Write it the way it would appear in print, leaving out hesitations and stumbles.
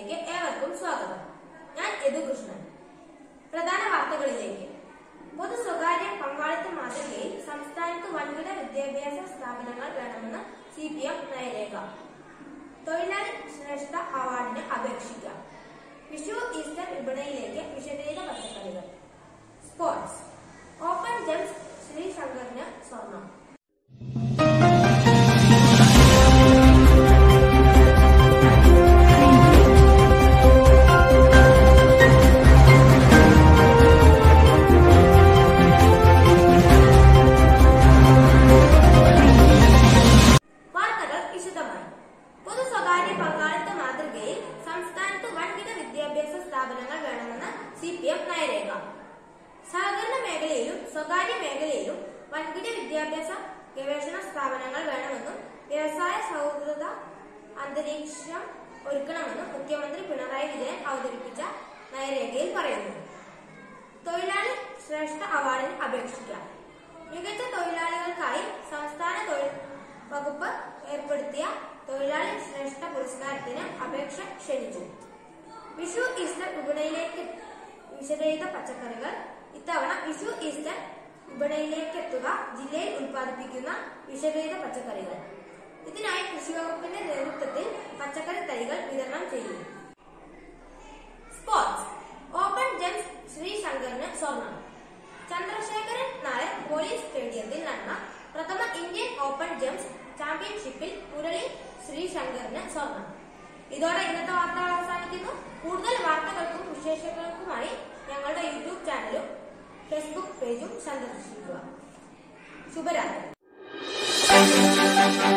ചാനലിലേക്ക് ഏവർക്കും സ്വാഗതം. ഞാൻ യദുകൃഷ്ണൻ. പ്രധാന വാർത്തകളിലേക്ക്. പൊതു സ്വകാര്യ പങ്കാളിത്ത മാതൃകയിൽ സംസ്ഥാനത്ത് വൻകിട വിദ്യാഭ്യാസ സ്ഥാപനങ്ങൾ വേണമെന്ന് CPM നയരേഖ. തൊഴിലാളി ശ്രേഷ്ഠ അവാർഡിന് അപേക്ഷിക്കാം. വിഷു ഈസ്റ്റർ വിപണിയിലേക്ക് വിഷരഹിത പച്ചക്കറികൾ. സ്പോർട്സ്. ഓപ്പൺ ജെംസ് ശ്രീശങ്കറിന് സ്വർണം. സ്ഥാപനങ്ങൾ വേണമെന്ന് CPM നയരേഖ. സഹകരണ മേഖലയിലും സ്വകാര്യ മേഖലയിലും വൻകിട വിദ്യാഭ്യാസ ഗവേഷണ സ്ഥാപനങ്ങൾ വേണമെന്നും വ്യവസായ സൗഹൃദ അന്തരീക്ഷം ഒരുക്കണമെന്നും മുഖ്യമന്ത്രി പിണറായി വിജയൻ അവതരിപ്പിച്ച നയരേഖയിൽ പറയുന്നു. തൊഴിലാളി ശ്രേഷ്ഠ അവാർഡിന് അപേക്ഷിക്കാം. മികച്ച തൊഴിലാളികൾക്കായി സംസ്ഥാന തൊഴിൽ വകുപ്പ് ഏർപ്പെടുത്തിയ തൊഴിലാളി ശ്രേഷ്ഠ പുരസ്കാരത്തിന് അപേക്ഷ ക്ഷണിച്ചു. വിഷു ഈസ്റ്റർ വിപണിയിലേക്ക് വിഷരഹിത പച്ചക്കറികൾ. ഇത്തവണ വിഷു ഈസ്റ്റർ വിപണിയിലേക്കെത്തുക ജില്ലയിൽ ഉൽപ്പാദിപ്പിക്കുന്ന വിഷരഹിത പച്ചക്കറികൾ. ഇതിനായി കൃഷിവകുപ്പിന്റെ നേതൃത്വത്തിൽ പച്ചക്കറി തൈകൾ വിതരണം ചെയ്യും. സ്പോർട്സ്. ഓപ്പൺ ജെംസ് ശ്രീശങ്കറിന് സ്വർണം. ചന്ദ്രശേഖരൻ നായർ പോലീസ് സ്റ്റേഡിയത്തിൽ നടന്ന പ്രഥമ ഇന്ത്യൻ ഓപ്പൺ ജെംസ് ചാമ്പ്യൻഷിപ്പിൽ മുരളി ശ്രീശങ്കറിന് സ്വർണം. ഇതോടെ ഇന്നത്തെ വാർത്തകൾ അവസാനിക്കുന്നു. കൂടുതൽ വാർത്തകൾക്കും വിശേഷങ്ങൾക്കുമായി ഞങ്ങളുടെ YouTube ചാനലും Facebook പേജും സന്ദർശിക്കുക. ശുഭരാത്രി.